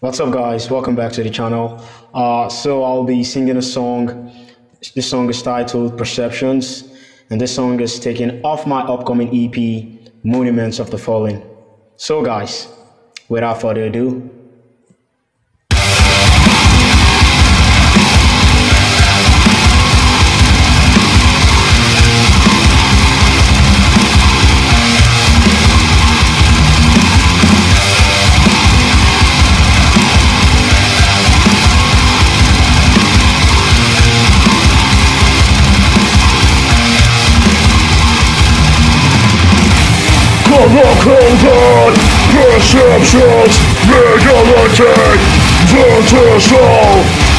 What's up, guys? Welcome back to the channel. So I'll be singing a song. This song is titled Perceptions, and this song is taken off my upcoming EP, Monuments of the Fallen. So guys, without further ado, Conquered perceptions, regulate the soul.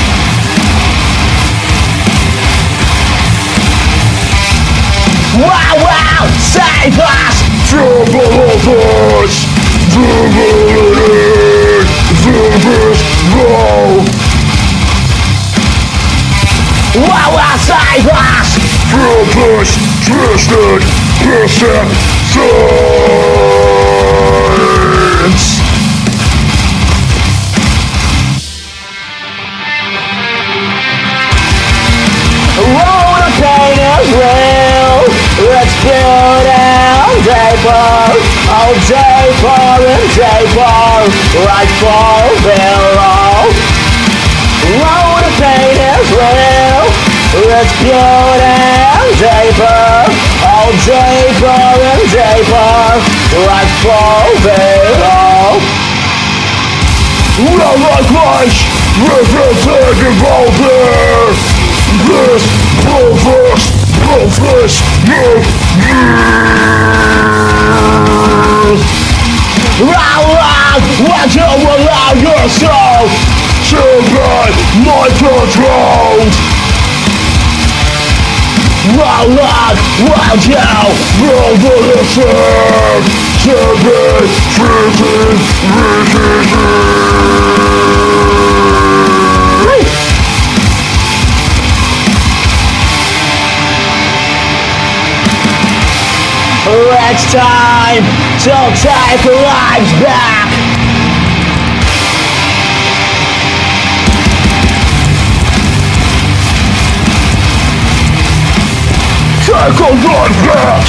Wow, save us! Developers, developing this role. Wow, save us! Purpose, twisted perceptions. Roll the pain is real. Let's build out vapor. Oh, vapor and vapor, right for below. Roll the pain is real. Let's build out vapor. Oh, vapor and vapor, right for below. Well, like life, representing all there. This profess move. What you allow yourself to be my control. what you Revolution to be treated. It's time to take lives back. Take a life back.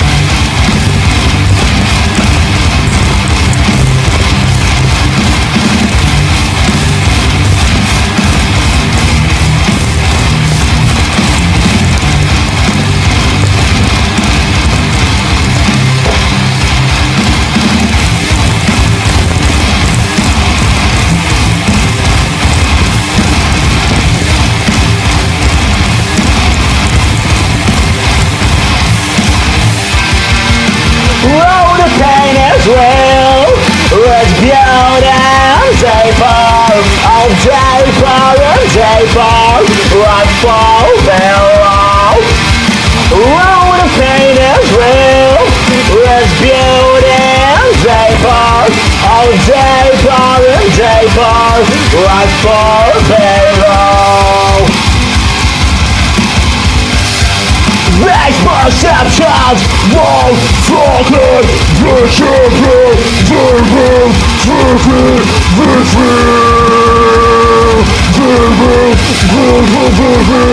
Real. Let's build out vapor. Oh, vapor and vapor, right for below. Oh, the pain is real. Let's build out vapor. Oh, vapor and vapor, right for below. These perceptions won't fucking disappear.